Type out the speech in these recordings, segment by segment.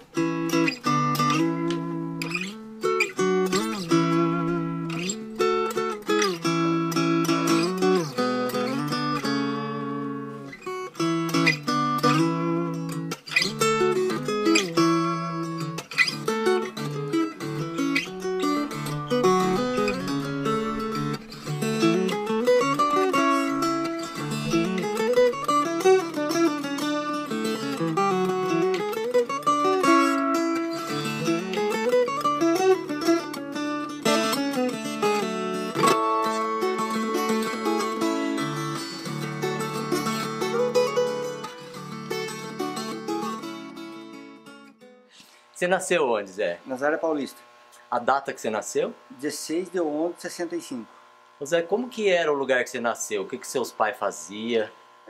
Você nasceu onde, Zé? Nazaré Paulista. A data que você nasceu? 16/11/65. Ô Zé, como que era o lugar que você nasceu? O que que seus pais faziam?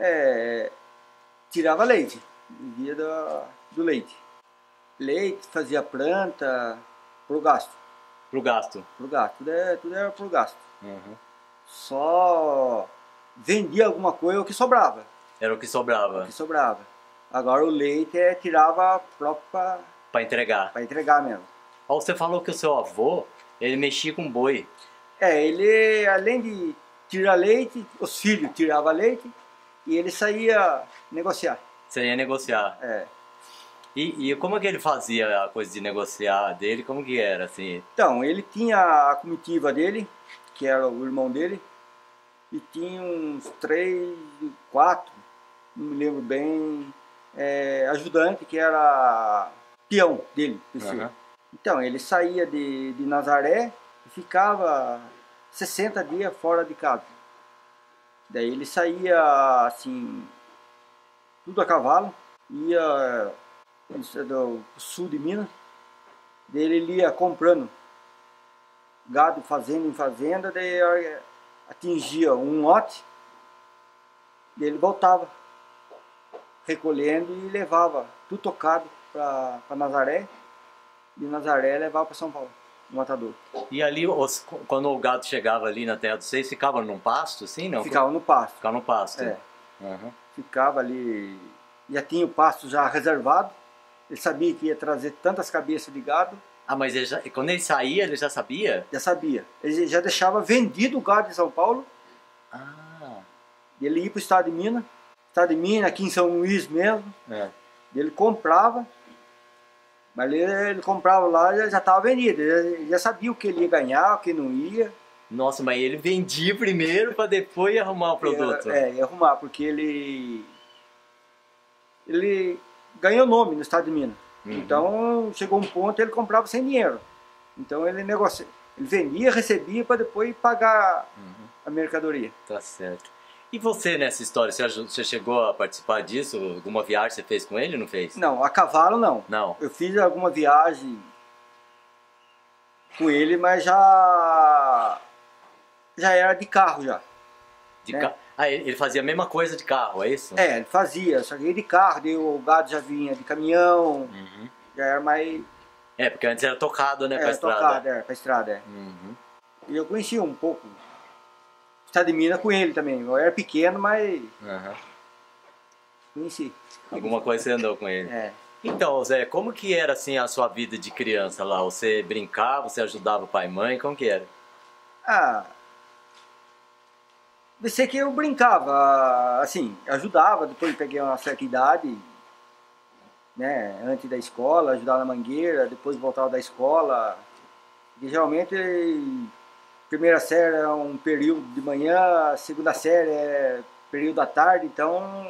Tirava leite, vivia do leite. Leite, fazia planta, pro gasto. Pro gasto? Pro gasto, tudo era pro gasto. Uhum. Só vendia alguma coisa o que sobrava. Era o que sobrava? O que sobrava. Agora o leite tirava próprio Para entregar? Para entregar mesmo. Ó, você falou que o seu avô, ele mexia com boi. Ele, além de tirar leite, os filhos tiravam leite e ele saía negociar. Você ia negociar? É. E como é que ele fazia a coisa de negociar dele? Como que era, assim? Então, ele tinha a comitiva dele, que era o irmão dele, e tinha uns 3, 4, não me lembro bem, ajudante, que era peão dele. Uhum. Então, ele saía de Nazaré e ficava 60 dias fora de casa. Daí ele saía, assim, tudo a cavalo, ia do sul de Minas, daí ele ia comprando gado fazenda em fazenda, daí atingia um lote, daí ele voltava recolhendo e levava tudo tocado para Nazaré, de Nazaré levava para São Paulo, no matador. E ali, quando o gado chegava ali na terra dos seis, ficava num pasto, assim, não? Ficava no pasto. Ficava no pasto. Uhum. Ficava ali, já tinha o pasto já reservado, ele sabia que ia trazer tantas cabeças de gado. Ah, mas quando ele saía, ele já sabia? Já sabia. Ele já deixava vendido o gado em São Paulo. Ah. E ele ia para o estado de Minas. Estado de Minas, aqui em São Luís mesmo. Ele comprava. Mas ele comprava lá e já estava vendido. Ele já sabia o que ele ia ganhar, o que não ia. Nossa, mas ele vendia primeiro para depois arrumar o produto. Ia arrumar, porque ele ganhou nome no estado de Minas. Uhum. Então chegou um ponto ele comprava sem dinheiro. Então ele negocia, ele vendia, recebia para depois pagar a mercadoria. Tá certo. E você nessa história, você chegou a participar disso? Alguma viagem você fez com ele ou não fez? Não, a cavalo não. Não. Eu fiz alguma viagem com ele, mas já era de carro já. De carro? Ah, ele fazia a mesma coisa de carro, é isso? Ele fazia, só que ele de carro, daí o gado já vinha de caminhão, já era mais... porque antes era tocado, né, pra estrada. Tocado, pra estrada, E eu conhecia um pouco o estado de Minas com ele também. Eu era pequeno, mas conheci. Alguma coisa você andou com ele. Então, Zé, como que era assim a sua vida de criança lá? Você brincava, você ajudava o pai e mãe, como que era? Eu sei que eu brincava, assim, ajudava, depois peguei uma certa idade, né, antes da escola, ajudava na mangueira, depois voltava da escola. E geralmente, primeira série é um período de manhã, segunda série é período da tarde, então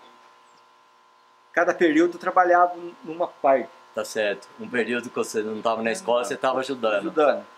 cada período eu trabalhava numa parte. Tá certo. Um período que você não estava na escola, você estava ajudando.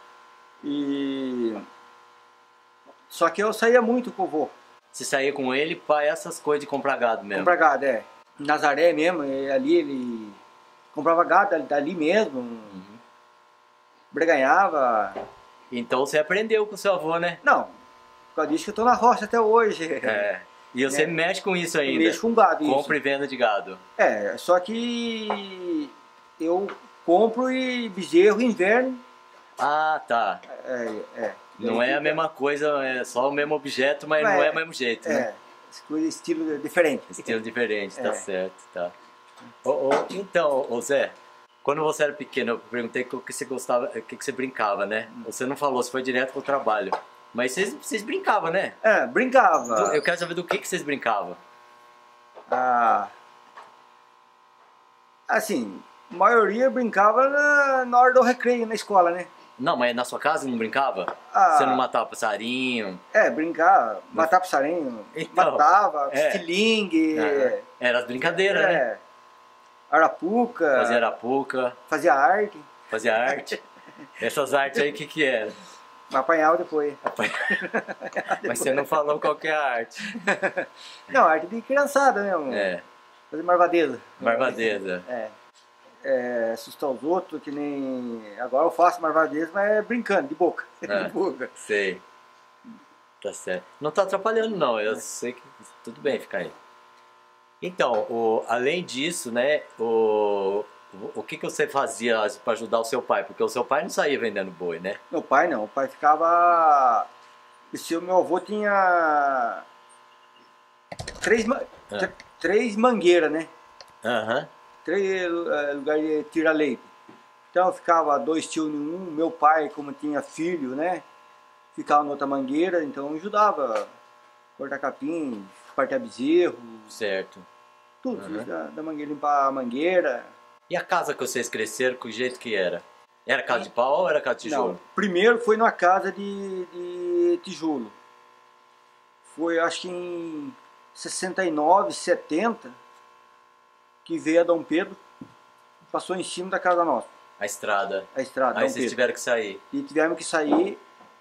Só que eu saía muito com o vô. Você saía com ele para essas coisas de comprar gado mesmo? Comprar gado, Em Nazaré mesmo, ali ele comprava gado dali mesmo, breganhava. Então você aprendeu com o seu avô, né? Não, por causa disso que eu tô na roça até hoje. E você mexe com isso ainda? Mexo com gado, isso. Compra e venda de gado. Só que eu compro e bezerro inverno. Ah, tá. Não é a mesma coisa, é só o mesmo objeto, mas não é o mesmo jeito, né? Estilo diferente. Estilo diferente, tá certo, tá. Então, Zé, Quando você era pequeno, eu perguntei o que você gostava, o que você brincava, né? Você não falou, você foi direto pro trabalho. Mas vocês brincavam, né? Brincava. Eu quero saber do que vocês brincavam. Ah, assim, a maioria brincava na hora do recreio na escola, né? Não, mas na sua casa não brincava? Ah. Você não matava passarinho? Brincar, matar passarinho, Então, matava, estilingue. Era as brincadeiras, né? Arapuca. Fazia arapuca. Fazia arte. Fazia arte. Essas artes aí, o que era? Apanhava depois. Mas você não falou qual que é a arte. Não, arte de criançada mesmo. Fazer marvadeza. Marvadeza. Assustar os outros, que nem... Agora eu faço marvadeza, mas é brincando, de boca. De boca. Sei. Tá certo. Não tá atrapalhando não, eu sei que tudo bem ficar aí. Então, além disso, né, o que você fazia para ajudar o seu pai? Porque o seu pai não saía vendendo boi, né? Meu pai não, o pai ficava... O meu avô tinha três mangueiras, né? Aham. 3 lugares de tirar leite. Então ficava 2 tios em um, meu pai, como tinha filho, né? Ficava na outra mangueira, então ajudava a cortar capim, partir bezerro. Certo. Tudo, da mangueira, limpar a mangueira. E a casa que vocês cresceram, que jeito que era? Era casa de pau ou era casa de tijolo? Não, primeiro foi numa casa de tijolo. Foi acho que em 69, 70, que veio a Dom Pedro, passou em cima da casa nossa. A estrada. A estrada. Aí vocês tiveram que sair. E tivemos que sair,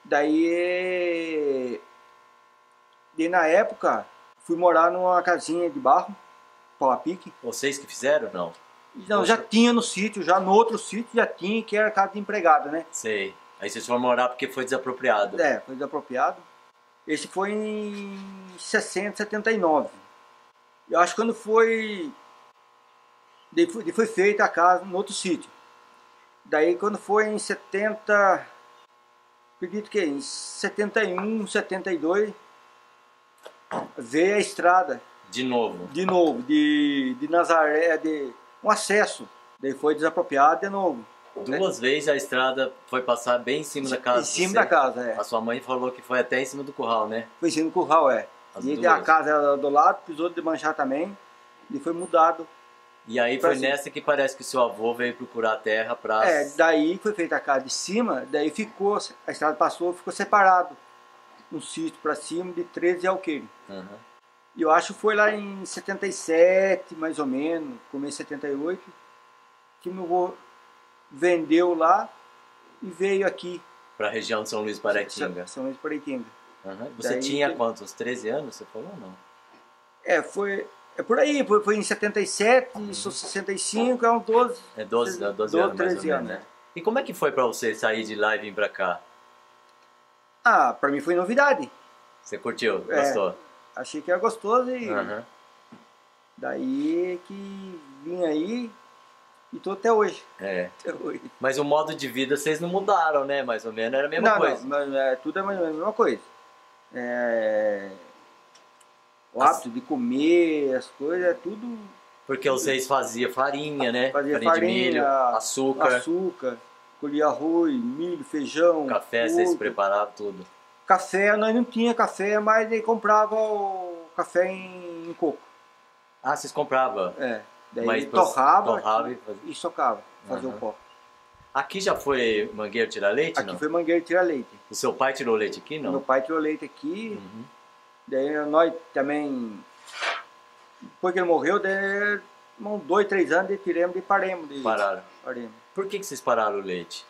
daí na época fui morar numa casinha de barro, pau a pique. Vocês que fizeram, não? Não, já tinha no sítio, já no outro sítio já tinha, que era casa de empregado, né? Sei. Aí vocês foram morar porque foi desapropriado. Foi desapropriado. Esse foi em 60, 79. Eu acho que quando foi... Daí foi feita a casa no outro sítio. Daí quando foi em 70... Acredito que em 71, 72... Veio a estrada. De novo? De novo, de Nazaré, de um acesso. Daí foi desapropriado de novo. 2 vezes a estrada foi passar bem em cima da casa. Em cima da casa, A sua mãe falou que foi até em cima do curral, né? Foi em cima do curral, E a casa era do lado, pisou de manchar também. E foi mudado. E aí foi nessa que parece que o seu avô veio procurar a terra pra... Daí foi feita a casa de cima, daí ficou, a estrada passou, ficou separado. Um sítio pra cima de 13 alqueires. E eu acho que foi lá em 77, mais ou menos, começo de 78, que meu avô vendeu lá e veio aqui. Para a região de São Luís Paraitinga. São Luís Paraitinga. Você daí, tinha quantos? 13 anos, você falou ou não? Foi por aí, foi em 77, sou 65, é uns 12. 12 anos, 13 anos, né? E como é que foi para você sair de lá e vir para cá? Para mim foi novidade. Você curtiu? Gostou? Achei que era gostoso e... Daí que vim aí e tô até hoje. Até hoje. Mas o modo de vida vocês não mudaram, né? Mais ou menos era a mesma coisa. Não, tudo é mais ou menos a mesma coisa. O hábito de comer, as coisas, é tudo... Porque vocês faziam farinha, né? Fazia farinha de milho, açúcar. Colhia arroz, milho, feijão. Café, vocês preparavam tudo. Café, nós não tinha café, mas aí comprava o café em coco. Vocês compravam? Daí mas torrava e socava, fazia o pó. Aqui já foi mangueira tirar leite, não? Aqui foi mangueira tirar leite. O seu pai tirou leite aqui, não? Meu pai tirou leite aqui. Daí nós também, depois que ele morreu, daí, 2, 3 anos, tiramos e paremos. Pararam. Paremos. Por que vocês pararam o leite?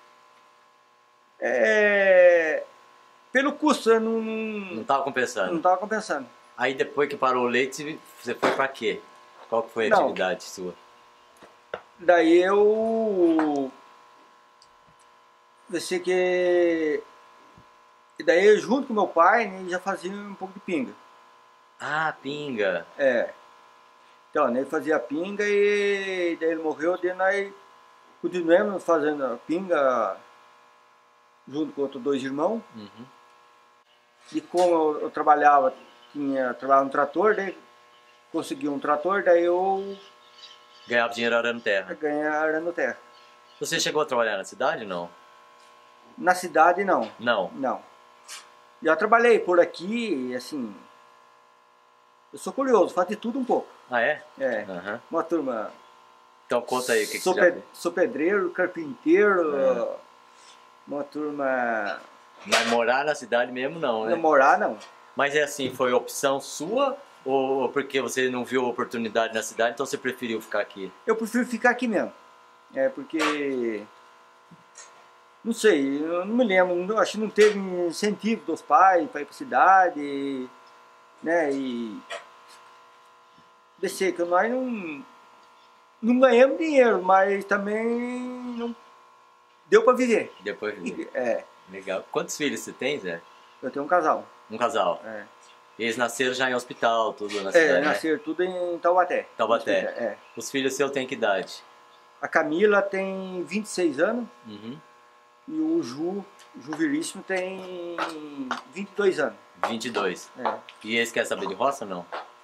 Pelo custo, não estava compensando. Não estava compensando. Aí depois que parou o leite, você foi para quê? Qual que foi a atividade sua? Daí eu pensei que... Daí junto com meu pai, né, já fazia um pouco de pinga. Pinga. Então, né, ele fazia pinga e daí ele morreu, daí nós continuamos fazendo a pinga junto com outros 2 irmãos. E como eu trabalhava no trator, daí consegui um trator, daí eu Ganhava dinheiro arando terra. Ganhar arando terra. Você chegou a trabalhar na cidade, não? Na cidade, não. Não. Não. Já trabalhei por aqui, assim... Eu sou curioso, faço de tudo um pouco. Ah, é? É. Aham. Uma turma... Então conta aí o que Sou, você já fez. sou pedreiro, carpinteiro, É. uma turma... Mas morar na cidade mesmo não, né? Namorar, não. Mas é assim, foi opção sua ou porque você não viu oportunidade na cidade, então você preferiu ficar aqui? Eu prefiro ficar aqui mesmo. É porque... Não sei, eu não me lembro, acho que não teve incentivo dos pais para ir para a cidade, né? E... Descer, que nós não ganhamos dinheiro, mas também não deu para viver. Depois, É, legal. Quantos filhos você tem, Zé? eu tenho um casal. Um casal. É. Eles nasceram já em hospital, tudo na cidade, né? Nasceram tudo em Taubaté. Taubaté. É. Os filhos seus têm que idade? A Camila tem 26 anos Uhum. e o Ju Veríssimo tem 22 anos. 22. É. E eles querem saber de roça ou não?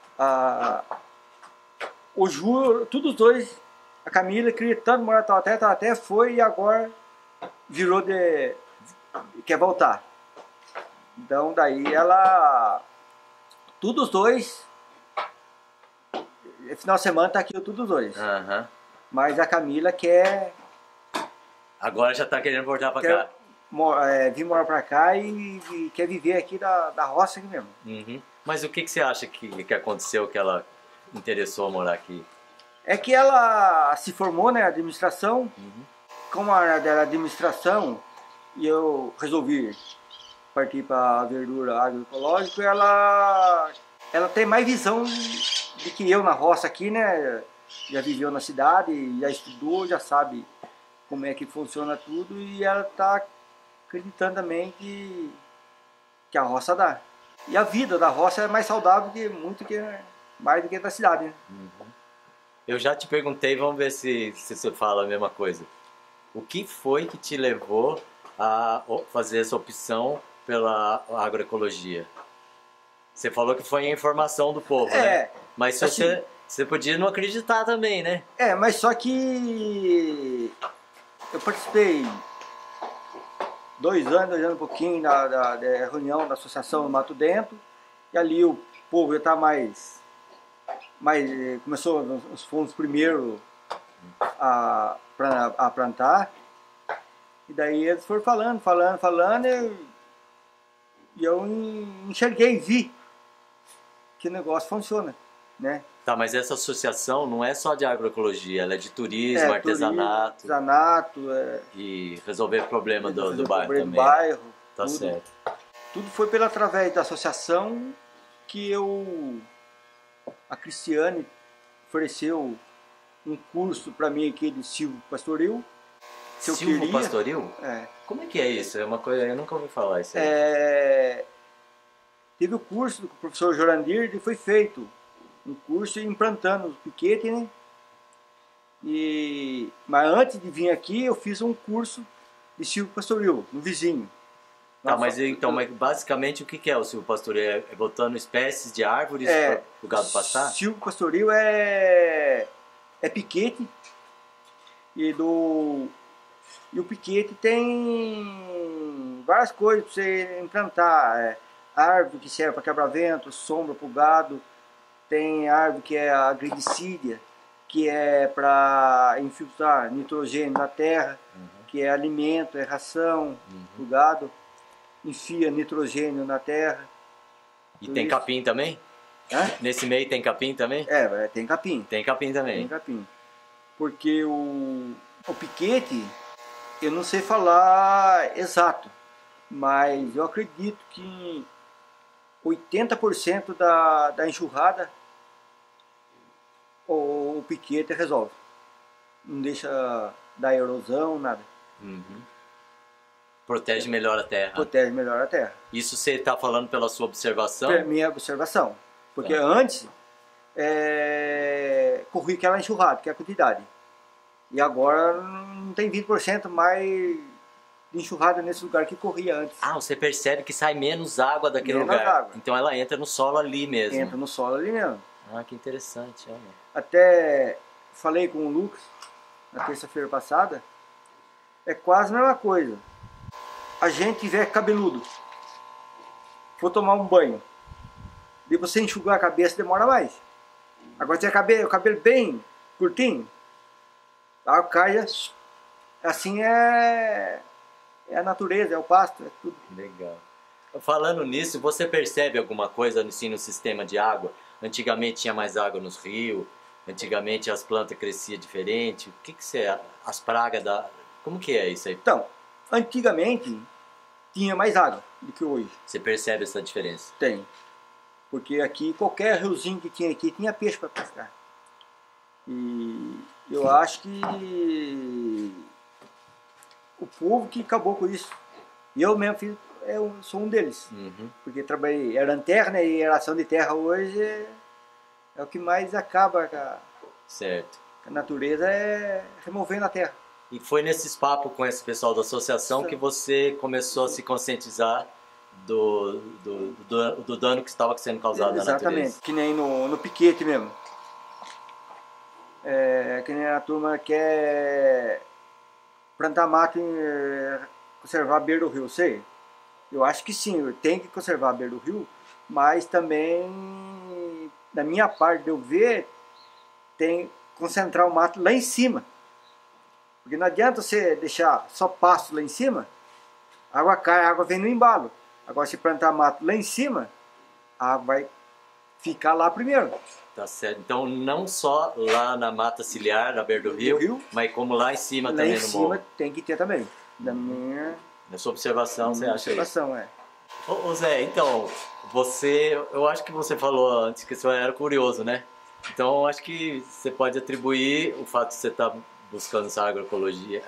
O Ju, todos os dois, a Camila queria tanto morar em Taubaté foi e agora virou quer voltar. Então daí ela, todos os dois, final de semana tá aqui todos os dois. Aham. Mas a Camila quer Agora já tá querendo voltar pra cá. vir morar pra cá e quer viver aqui da roça aqui mesmo. Uhum. Mas o que você acha que aconteceu que ela interessou a morar aqui? É que ela se formou na administração, Uhum. como a área dela é administração, e eu resolvi partir para a verdura agroecológica, ela tem mais visão do que eu na roça aqui, né? Já viveu na cidade, já estudou, já sabe como é que funciona tudo e ela está acreditando também que a roça dá. E a vida da roça é mais saudável mais do que da cidade, né? Uhum. Eu já te perguntei, vamos ver se você fala a mesma coisa. O que foi que te levou a fazer essa opção pela agroecologia? Você falou que foi a informação do povo, né? Mas assim, você podia não acreditar também, né? Mas só que eu participei 2 anos e pouquinho da reunião da associação no Mato Dentro, e ali o povo já está mais começou, fomos os primeiros a plantar, e daí eles foram falando, e eu enxerguei, vi que o negócio funciona, né? Tá, mas essa associação não é só de agroecologia, ela é de turismo, artesanato, e resolver problema do bairro também. Tá tudo. certo. Tudo foi através da associação que a Cristiane ofereceu um curso para mim aqui de Silvo Pastoril. Silvo Pastoril? É. Como é que é isso? É uma coisa, eu nunca ouvi falar isso aí. Teve o curso do professor Jorandir e foi feito um curso implantando os piquetes, né? Mas antes de vir aqui eu fiz um curso de Silvo Pastoril, no vizinho. Tá, mas basicamente o que é o Silvo Pastoril? É botando espécies de árvores para o gado pastar? Silvo Pastoril é piquete e o piquete tem várias coisas para você implantar. Árvore que serve para quebra-vento, sombra para o gado, tem árvore que é agridicídia, que é para infiltrar nitrogênio na terra, que é alimento, é ração para o gado, enfia nitrogênio na terra. E tem capim também? Nesse meio tem capim também? Tem capim. Tem capim também. Tem capim. Porque o piquete, eu não sei falar exato, mas eu acredito que 80% da enxurrada o piquete resolve. Não deixa dar erosão, nada. Uhum. Protege melhor a terra. Protege melhor a terra. Isso você está falando pela sua observação? Pela minha observação. Porque antes corria aquela enxurrada, que é a quantidade. E agora não tem 20% mais de enxurrada nesse lugar que corria antes. Ah, você percebe que sai menos água daquele lugar. Água. Então ela entra no solo ali mesmo. Entra no solo ali mesmo. Ah, que interessante. Olha. Até falei com o Lucas na terça-feira passada, é quase a mesma coisa. A gente tiver cabeludo, for tomar um banho, de você enxugar a cabeça demora mais. Agora se o cabelo bem curtinho, a caia, assim é a natureza, é o pasto, é tudo. Legal. Falando nisso, você percebe alguma coisa assim, no sistema de água? Antigamente tinha mais água nos rios, antigamente as plantas cresciam diferente. O que você... As pragas da... Como que é isso aí? Então, antigamente tinha mais água do que hoje. Você percebe essa diferença? Tem. Porque aqui, qualquer riozinho que tinha aqui, tinha peixe para pescar. E eu acho que o povo que acabou com isso. E eu mesmo eu sou um deles. Uhum. Porque trabalhei, era em terra, né? E eração de terra hoje é o que mais acaba Certo. com a natureza, é removendo a terra. E foi nesses papos com esse pessoal da associação que você começou a se conscientizar do dano que estava sendo causado na natureza. Exatamente, que nem no piquete mesmo. Que nem a turma quer plantar mato e conservar a beira do rio, sei. Eu acho que sim, tem que conservar a beira do rio, mas também, da minha parte de eu ver, tem que concentrar o mato lá em cima. Porque não adianta você deixar só pasto lá em cima, a água cai, a água vem no embalo. Agora, se plantar mato lá em cima, a água vai ficar lá primeiro. Tá certo. Então, não só lá na mata ciliar, na beira do rio, mas como lá em cima lá também em no cima morro. Tem que ter também. Na sua observação, você acha isso? Observação, é. Ô Zé, então, eu acho que você falou antes que você era curioso, né? Então, eu acho que você pode atribuir o fato de você estar buscando essa agroecologia,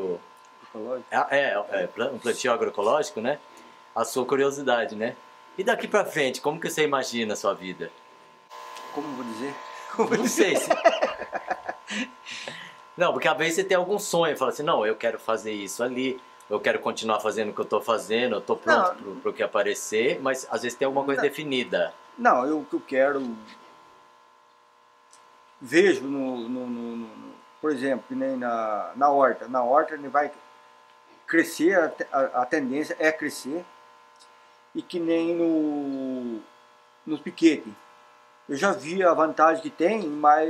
um plantio agroecológico, né? A sua curiosidade, né? E daqui pra frente, como que você imagina a sua vida? Como vou dizer? Não sei se... Não, porque às vezes você tem algum sonho, fala assim, não, eu quero fazer isso ali, eu quero continuar fazendo o que eu tô fazendo, eu tô pronto pro que aparecer, mas às vezes tem alguma coisa definida. Não, o que eu quero... Vejo por exemplo, que nem na horta. Na horta ele vai crescer, a tendência é crescer. E que nem no piquete. Eu já vi a vantagem que tem, mas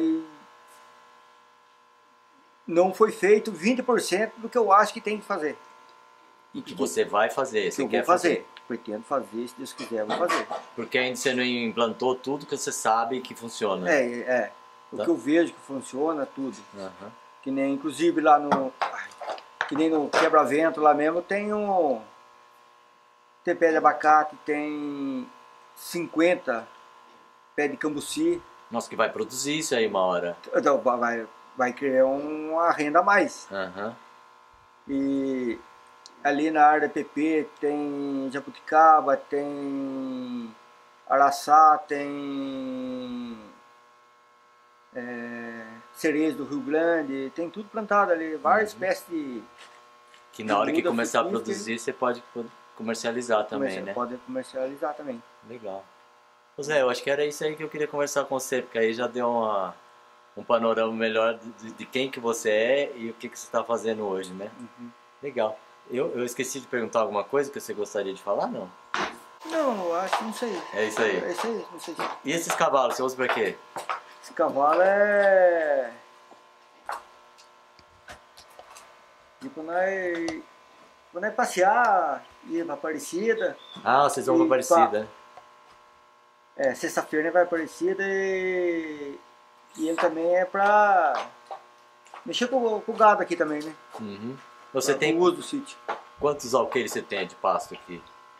não foi feito 20% do que eu acho que tem que fazer. E que você vai fazer, você quer fazer. Pretendo fazer, se Deus quiser, eu vou fazer. Porque ainda você não implantou tudo que você sabe que funciona. O que eu vejo que funciona, tudo. Uhum. Que nem, inclusive, lá que nem no quebra-vento lá mesmo, tem pé de abacate, tem 50 pé de cambuci. Nossa, que vai produzir isso aí uma hora. Então, vai criar uma renda a mais. Uhum. E ali na área da PP tem jabuticaba, tem araçá, tem cereja do Rio Grande, tem tudo plantado ali, várias espécies de... Que na hora que começar a produzir, você pode comercializar também, né? Pode comercializar também. Legal. Ô Zé, eu acho que era isso aí que eu queria conversar com você, porque aí já deu um panorama melhor de quem que você é e o que você está fazendo hoje, né? Uhum. Legal. Eu esqueci de perguntar alguma coisa que você gostaria de falar, não? Não, eu acho que não sei. É isso aí? É isso aí, não sei. E esses cavalos, você usa pra quê? Esse cavalo é... E quando nós passear, ir pra Aparecida... Ah, vocês vão pra Aparecida. Sexta-feira vai pra Aparecida e ele também é pra mexer com o gado aqui também, né? Uhum. Você tem... o uso do sítio. Quantos alqueires você tem de pasto aqui?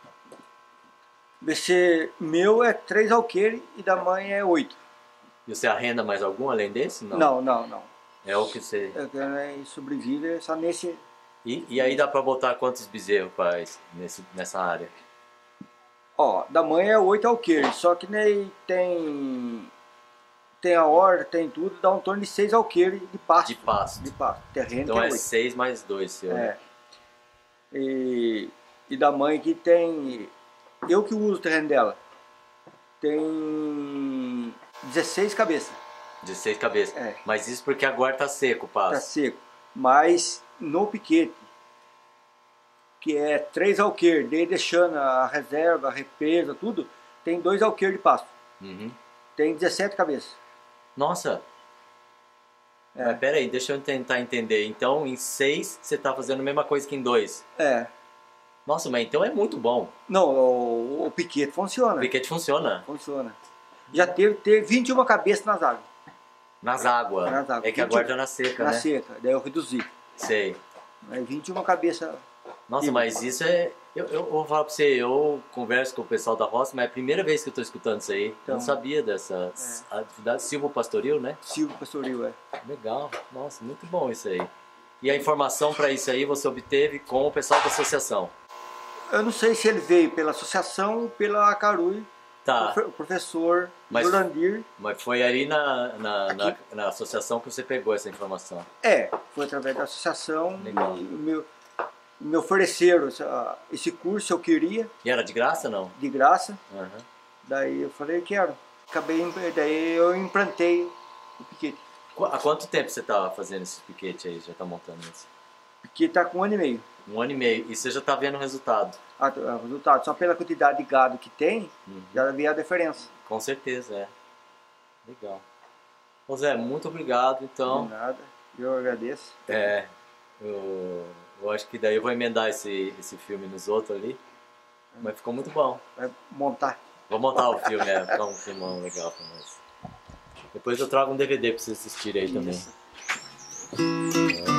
Meu é 3 alqueires e da mãe é 8. E você arrenda mais algum além desse? Não. Não. É o que você... Sobrevive só nesse... E aí dá pra botar quantos bezerros, faz nessa área? Ó, da mãe é 8 alqueires, só que nem tem a horta, tem tudo, dá um torno de 6 alqueires de pasto. De pasto. Terreno então que é 8. 6 mais 2, seu. É. E da mãe que tem... Eu que uso o terreno dela. Tem 16 cabeças. 16 cabeças. É. Mas isso porque agora tá seco o Tá pasto. seco. Mas no piquete, que é 3 alqueires, daí deixando a reserva, a represa, tudo, tem 2 alqueires de pasto. Uhum. Tem 17 cabeças. Nossa! É. Mas peraí, deixa eu tentar entender. Então, em 6, você tá fazendo a mesma coisa que em 2. É. Nossa, mas então é muito bom. Não, o piquete funciona. O piquete funciona. Funciona. Já teve 21 cabeças nas águas. Nas águas. Nas águas. É que agora tá na seca, Na né? seca. Daí eu reduzi. Sei. Aí 21 cabeças. Nossa, mas isso é... Eu vou falar pra você, eu converso com o pessoal da roça, mas é a primeira vez que eu tô escutando isso aí. Eu não sabia dessa atividade silvopastoril, né? Silvio Pastoril, é. Legal. Nossa, muito bom isso aí. E a informação para isso aí você obteve com o pessoal da associação? Eu não sei se ele veio pela associação ou pela Carui, Tá. o professor Mas- Jurandir. Mas foi aí na associação que você pegou essa informação. Foi através da associação Legal. e me ofereceram esse curso, eu queria, E era de graça, não? de graça. Uhum. Daí eu falei, quero. Daí eu implantei o piquete. Há quanto tempo você tá fazendo esse piquete aí? Já tá montando isso? O piquete está com 1 ano e meio. 1 ano e meio. E você já tá vendo o resultado? O resultado, só pela quantidade de gado que tem, Uhum. já vi a diferença. Com certeza, é. Legal. Ô Zé, muito obrigado, então. De nada, eu agradeço. Eu acho que daí eu vou emendar esse filme nos outros ali. Mas ficou muito bom. Vai montar. Vou montar o filme, ficar um filmão legal pra nós. Depois eu trago um DVD pra vocês assistirem aí também. Isso.